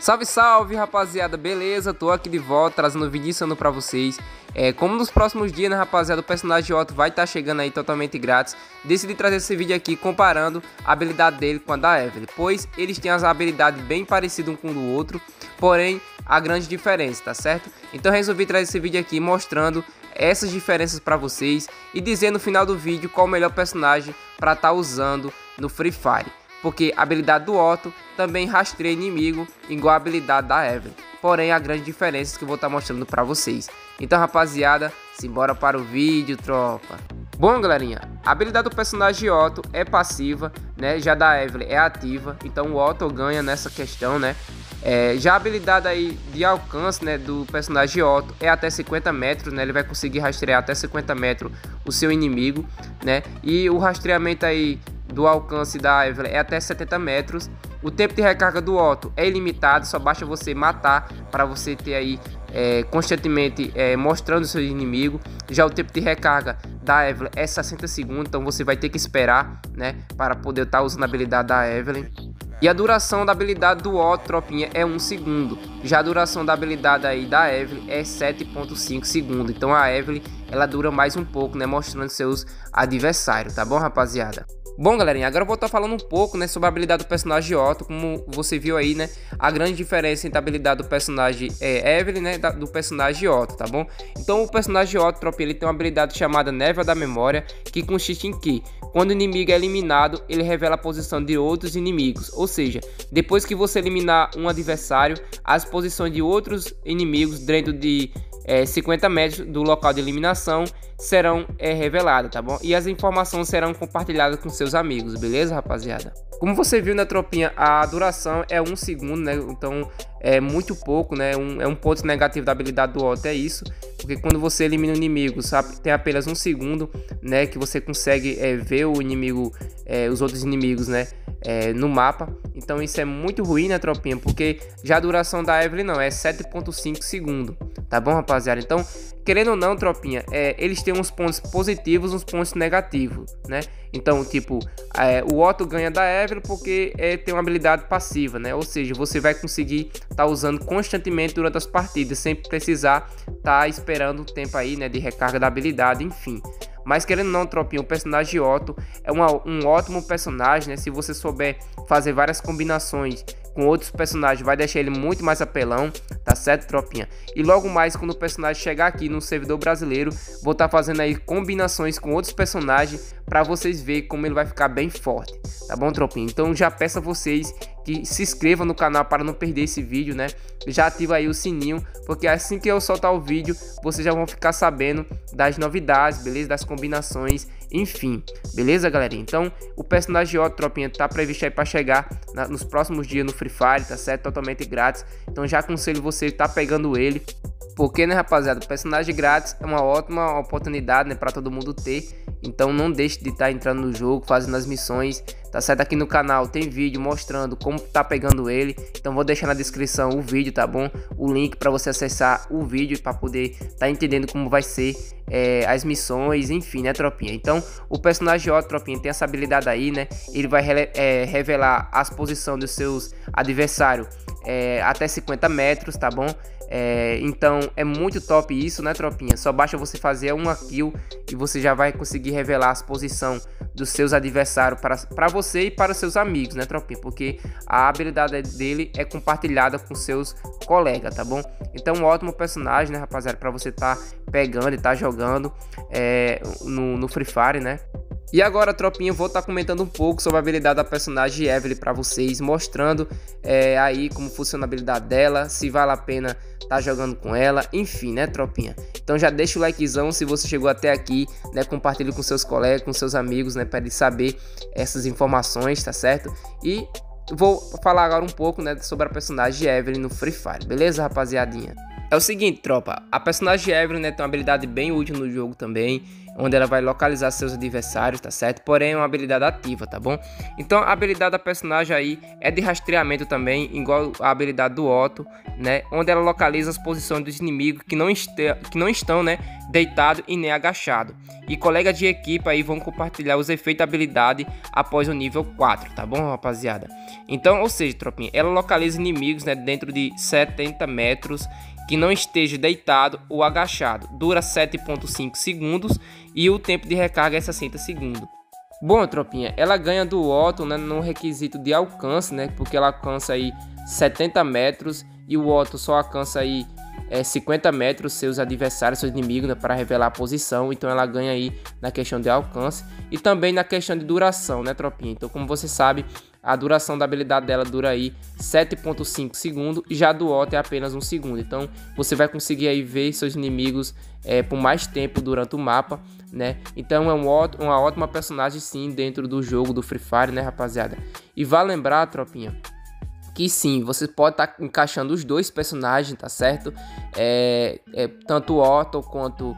Salve, salve, rapaziada, beleza? Tô aqui de volta, trazendo um vídeo ensinando pra vocês como nos próximos dias, né, rapaziada, o personagem Otto vai estar chegando aí totalmente grátis. Decidi trazer esse vídeo aqui comparando a habilidade dele com a da Evelyn, pois eles têm as habilidades bem parecidas um com o outro, porém a grande diferença, tá certo? Então resolvi trazer esse vídeo aqui mostrando essas diferenças pra vocês e dizer no final do vídeo qual o melhor personagem pra estar usando no Free Fire. Porque a habilidade do Otto também rastreia inimigo igual a habilidade da Evelyn. Porém, a grande diferença é que eu vou estar mostrando para vocês. Então, rapaziada, simbora para o vídeo, tropa. Bom, galerinha, a habilidade do personagem Otto é passiva, né? Já da Evelyn é ativa. Então, o Otto ganha nessa questão, né? Já a habilidade aí de alcance, né, do personagem Otto é até 50 metros, né? Ele vai conseguir rastrear até 50 metros o seu inimigo, né? E o rastreamento aí do alcance da Evelyn é até 70 metros. O tempo de recarga do Otto é ilimitado, só basta você matar para você ter aí constantemente mostrando o seu inimigo. Já o tempo de recarga da Evelyn é 60 segundos, então você vai ter que esperar, né, para poder estar usando a habilidade da Evelyn. E a duração da habilidade do Otto, tropinha, é 1 segundo. Já a duração da habilidade aí da Evelyn é 7,5 segundos. Então a Evelyn, ela dura mais um pouco, né, mostrando seus adversários, tá bom, rapaziada? Bom, galerinha, agora eu vou estar falando um pouco, né, sobre a habilidade do personagem Otto. Como você viu aí, né, a grande diferença entre a habilidade do personagem Evelyn, né, do personagem Otto, tá bom? Então o personagem Otto, tropinha, ele tem uma habilidade chamada Névoa da Memória, que consiste em que, quando o inimigo é eliminado, ele revela a posição de outros inimigos. Ou seja, depois que você eliminar um adversário, as posições de outros inimigos dentro de 50 metros do local de eliminação serão reveladas, tá bom? E as informações serão compartilhadas com seus amigos, beleza, rapaziada? Como você viu, né, tropinha, a duração é 1 segundo, né? Então é muito pouco, né? É um ponto negativo da habilidade do Otto, é isso. Porque quando você elimina o inimigo, sabe, tem apenas 1 segundo, né, que você consegue ver o inimigo, os outros inimigos, né, no mapa. Então isso é muito ruim, né, tropinha? Porque já a duração da Evelyn não, é 7,5 segundos, tá bom, rapaziada? Então, querendo ou não, tropinha, eles têm uns pontos positivos, uns pontos negativos, né? Então, tipo, o Otto ganha da Evelyn porque tem uma habilidade passiva, né? Ou seja, você vai conseguir estar usando constantemente durante as partidas, sem precisar estar esperando o tempo aí, né, de recarga da habilidade, enfim. Mas querendo ou não, tropinha, o personagem Otto é um ótimo personagem, né? Se você souber fazer várias combinações com outros personagens, vai deixar ele muito mais apelão, tá certo, tropinha? E logo mais, quando o personagem chegar aqui no servidor brasileiro, vou estar fazendo aí combinações com outros personagens para vocês verem como ele vai ficar bem forte, tá bom, tropinha? Então já peço a vocês que se inscrevam no canal para não perder esse vídeo, né? Já ativa aí o sininho, porque assim que eu soltar o vídeo, vocês já vão ficar sabendo das novidades, beleza? Das combinações, enfim, beleza, galerinha? Então, o personagem Otto, tropinha, tá previsto aí para chegar nos próximos dias no Free Fire, tá certo? Totalmente grátis. Então já aconselho você tá pegando ele, porque, né, rapaziada, o personagem grátis é uma ótima oportunidade, né, para todo mundo ter. Então não deixe de estar entrando no jogo, fazendo as missões, tá certo? Aqui no canal tem vídeo mostrando como tá pegando ele. Então vou deixar na descrição o vídeo, tá bom? O link para você acessar o vídeo para poder tá entendendo como vai ser as missões, enfim, né, tropinha? Então o personagem Otto, tropinha, tem essa habilidade aí, né? Ele vai revelar as posições dos seus adversários até 50 metros, tá bom? Então é muito top isso, né, tropinha? Só basta você fazer uma kill e você já vai conseguir revelar as posições dos seus adversários para você e para os seus amigos, né, tropinha? Porque a habilidade dele é compartilhada com seus colegas, tá bom? Então um ótimo personagem, né, rapaziada, para você tá pegando e tá jogando no Free Fire, né? E agora, tropinha, eu vou estar comentando um pouco sobre a habilidade da personagem Evelyn para vocês, mostrando aí como funciona a habilidade dela, se vale a pena estar jogando com ela, enfim, né, tropinha? Então já deixa o likezão se você chegou até aqui, né, compartilhe com seus colegas, com seus amigos, né, para eles saber essas informações, tá certo? E vou falar agora um pouco, né, sobre a personagem Evelyn no Free Fire, beleza, rapaziadinha? É o seguinte, tropa, a personagem Evelyn, né, tem uma habilidade bem útil no jogo também. onde ela vai localizar seus adversários, tá certo? Porém, é uma habilidade ativa, tá bom? Então, a habilidade da personagem aí é de rastreamento também, igual a habilidade do Otto, né? Onde ela localiza as posições dos inimigos que não estão, né, deitado e nem agachado. E colegas de equipe aí vão compartilhar os efeitos da habilidade após o nível 4, tá bom, rapaziada? Então, ou seja, tropinha, ela localiza inimigos, né, dentro de 70 metros que não esteja deitado ou agachado. Dura 7,5 segundos e o tempo de recarga é 60 segundos. Bom, tropinha, ela ganha do Otto, né, no requisito de alcance, né, porque ela alcança aí 70 metros e o Otto só alcança aí 50 metros seus adversários, seus inimigos, né, para revelar a posição. Então ela ganha aí na questão de alcance e também na questão de duração, né, tropinha? Então, como você sabe, a duração da habilidade dela dura aí 7,5 segundos e já do Otto é apenas 1 segundo. Então você vai conseguir aí ver seus inimigos por mais tempo durante o mapa, né? Então é uma ótima personagem sim dentro do jogo do Free Fire, né, rapaziada? E vale lembrar, tropinha, que sim, você pode estar encaixando os dois personagens, tá certo? Tanto o Otto quanto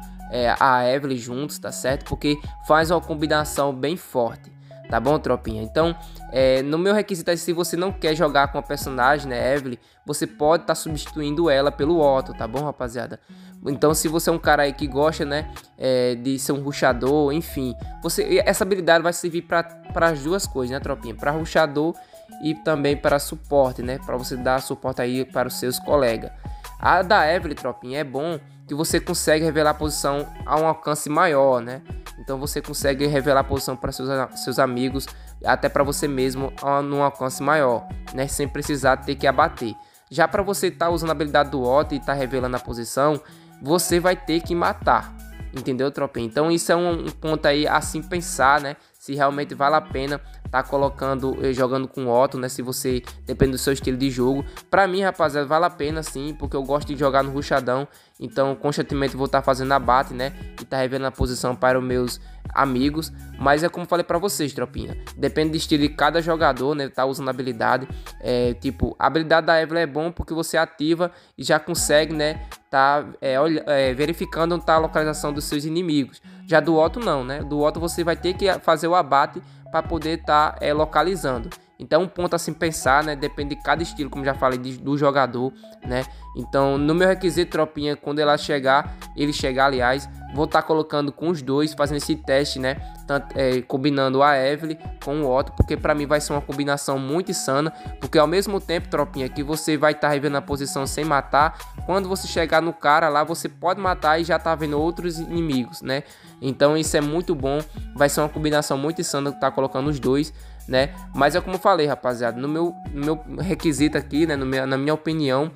a Evelyn juntos, tá certo? Porque faz uma combinação bem forte, tá bom, tropinha? Então, no meu requisito, se você não quer jogar com a personagem, né, Evelyn, você pode estar substituindo ela pelo Otto, tá bom, rapaziada? Então, se você é um cara aí que gosta, né, de ser um rushador, enfim, essa habilidade vai servir para as duas coisas, né, tropinha? Para rushador e também para suporte, né? Para você dar suporte aí para os seus colegas. A da Evelyn, tropinha, é bom que você consegue revelar a posição a um alcance maior, né? Então você consegue revelar a posição para seus amigos, até para você mesmo num alcance maior, né? Sem precisar ter que abater. Já para você estar usando a habilidade do Otto e estar revelando a posição, você vai ter que matar. Entendeu, tropinha? Então isso é um ponto aí a se pensar, né? Se realmente vale a pena tá jogando com o Otto, né? Se você depende do seu estilo de jogo. Pra mim, rapaziada, vale a pena sim, porque eu gosto de jogar no rushadão. Então, constantemente vou estar fazendo abate, né? E tá revelando a posição para os meus amigos. Mas é como falei pra vocês, tropinha. Depende do estilo de cada jogador, né? Tá usando a habilidade. Tipo, a habilidade da Evelyn é bom porque você ativa e já consegue, né? Tá verificando onde tá a localização dos seus inimigos. Já do Otto não, né? Do Otto você vai ter que fazer o abate para poder estar localizando. Então, um ponto assim pensar, né? Depende de cada estilo, como já falei, do jogador, né? Então, no meu requisito, tropinha, quando ele chegar, aliás, vou estar colocando com os dois, fazendo esse teste, né? Combinando a Evelyn com o Otto, porque para mim vai ser uma combinação muito insana, porque ao mesmo tempo, tropinha, que você vai estar revelando a posição sem matar, quando você chegar no cara lá, você pode matar e já tá vendo outros inimigos, né? Então isso é muito bom, vai ser uma combinação muito insana que tá colocando os dois, né? Mas é como eu falei, rapaziada, no meu requisito aqui, né? Na minha opinião,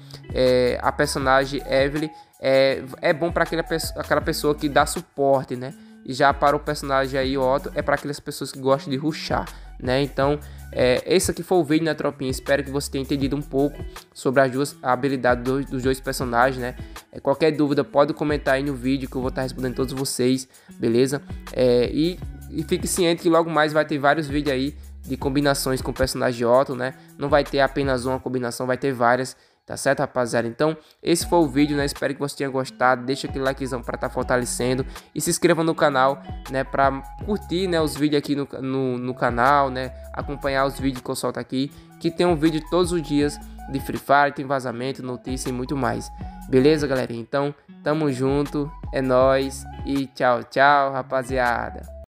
a personagem Evelyn é bom para aquela pessoa que dá suporte, né? E já para o personagem aí, Otto, é para aquelas pessoas que gostam de rushar, né? Então, esse aqui foi o vídeo, né, tropinha? Espero que você tenha entendido um pouco sobre a habilidade dos dois personagens, né? Qualquer dúvida, pode comentar aí no vídeo que eu vou estar respondendo todos vocês, beleza? E fique ciente que logo mais vai ter vários vídeos aí de combinações com o personagem Otto, né? Não vai ter apenas uma combinação, vai ter várias. Tá certo, rapaziada? Então, esse foi o vídeo, né? Espero que você tenha gostado. Deixa aquele likezão pra estar fortalecendo. E se inscreva no canal, né? Pra curtir, né? Os vídeos aqui no canal, né? Acompanhar os vídeos que eu solto aqui. Que tem um vídeo todos os dias de Free Fire, tem vazamento, notícia e muito mais. Beleza, galera? Então, tamo junto. É nóis. E tchau, tchau, rapaziada.